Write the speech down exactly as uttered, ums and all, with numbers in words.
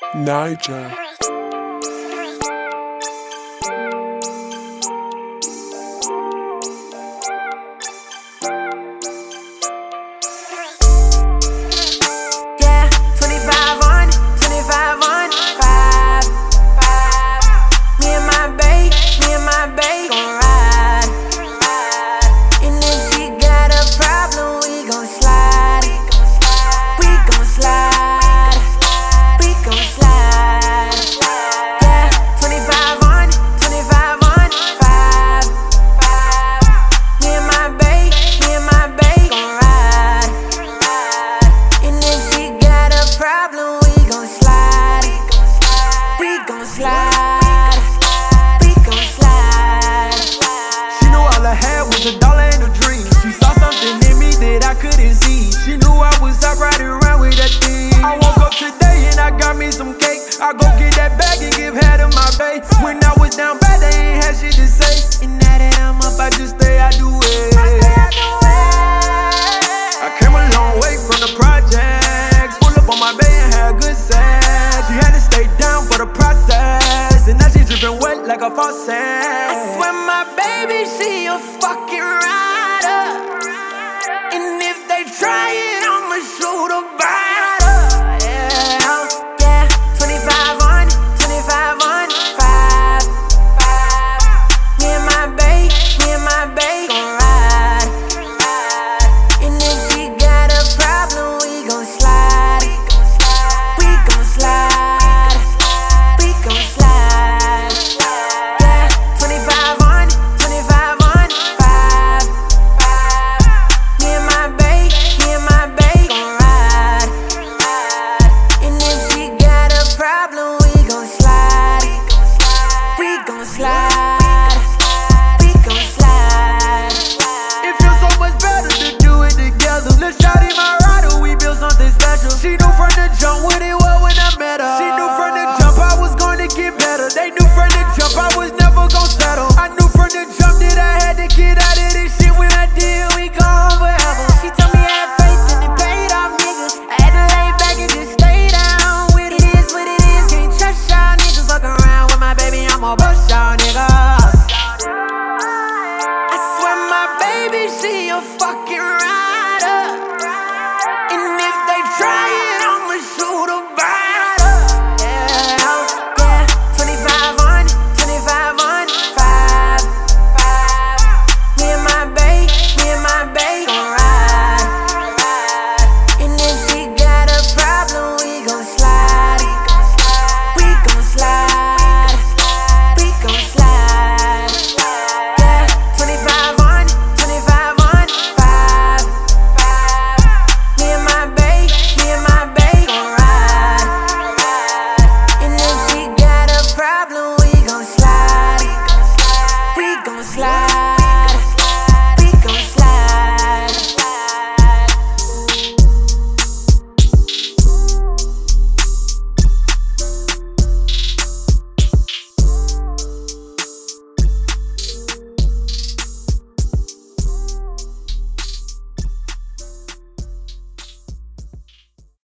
Niger. Slide, we gon' slide. She knew all I had was a dollar and a dream. She saw something in me that I couldn't see. She knew I was out riding around with that thing. I woke up today and I got me some cake. I go get that bag and give head to my bae. When I was down bad, they ain't had shit to say. And now that I'm up, I just stay, I do it. I came a long way from the projects. Pull up on my bae and had good sex. She had to stay down for the process, and now she drippin' wet like a faucet. I swear my baby, she a fucking rider. And if they try it, I'ma shoot a biter. Yeah, yeah, twenty-five on, twenty-five on, five, five. Me and my bae, me and my bae gon' ride, ride. And if she got a problem, we gon' slide, we gon' slide. Slide, we gon' slide. It feels so much better to do it together. Let's shout in my rider, we built something special. She knew from the jump what it was when I met her. She knew from the jump I was gonna get better. They knew from the jump I was never gon' settle. I knew from the jump that I had to get out of this shit. When I did, we gone forever. She told me I had faith and it paid off, nigga. I had to lay back and just stay down with it. It is what it is, can't trust y'all niggas. Fuck around with my baby, I'm gon' bust y'all niggas. I swear my baby, she a fucking rider.